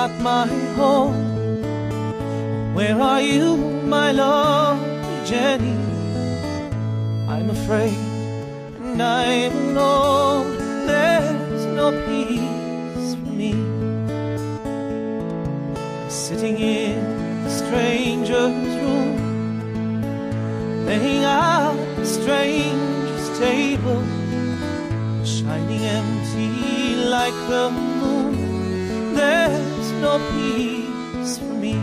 not my home. Where are you, my lovely Jenny? I'm afraid and I'm alone. There's no peace for me. I'm sitting in a stranger's room, laying out a stranger's table, shining empty like the moon. There's no peace for me.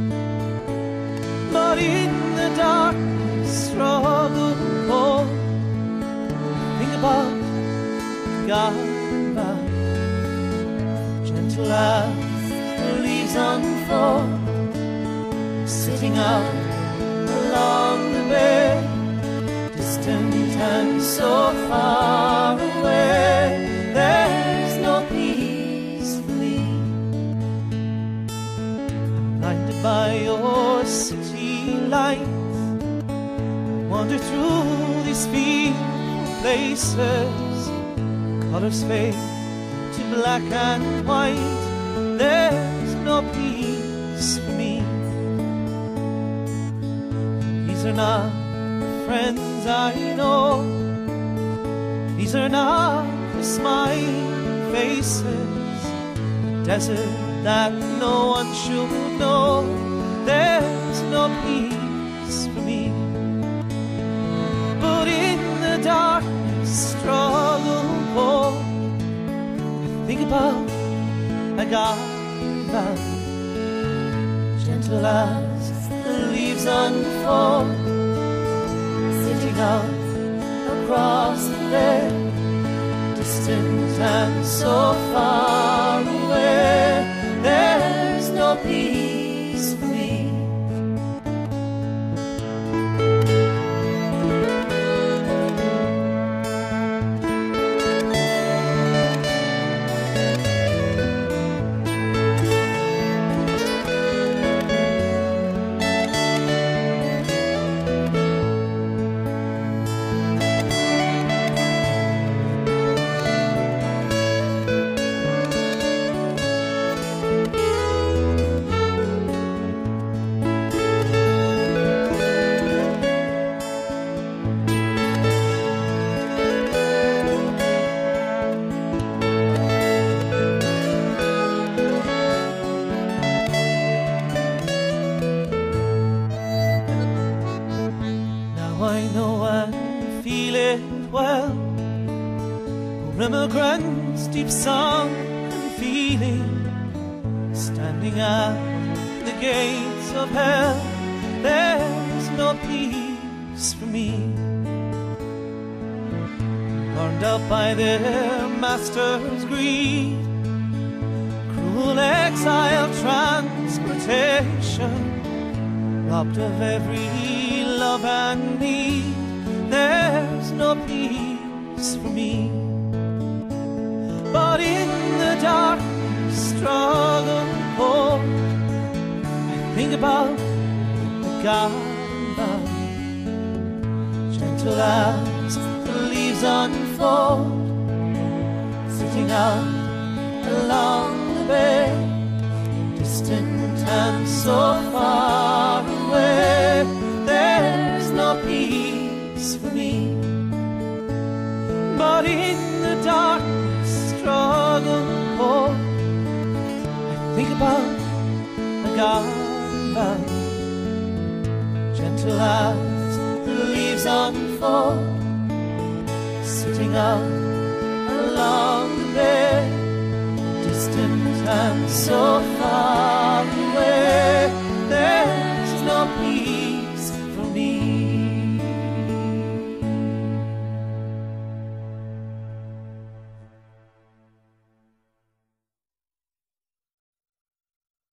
But in the darkness, struggle for, think about God, gentle as the leaves unfold, sitting out along the bay, distant and so far away. There's no peace for me. I'm blinded by your city lights, wander through these fearful places. Colors fade to black and white. There's no peace for me. These are not the friends I know. These are not the smiling faces. A desert that no one should know. There's no peace for me. But in the darkness, struggle for, I think about a garden valley, gentle as the leaves unfold, sitting out across the bay, distant and so far away. There's no peace for me. I know and feel it well. Poor immigrants, deep sunken feeling, standing at the gates of hell. There's no peace for me. Burned out by their master's greed, cruel exile, transportation, robbed of every love and need. There's no peace for me. But in the darkness, struggle for, I think about the garden valley, gentle as the leaves unfold, sitting out along the bay, distant and so far away. There's no peace for me. But in the darkness, struggle for, I think about a garden valley, gentle as the leaves unfold, sitting out along the bay, distant and so far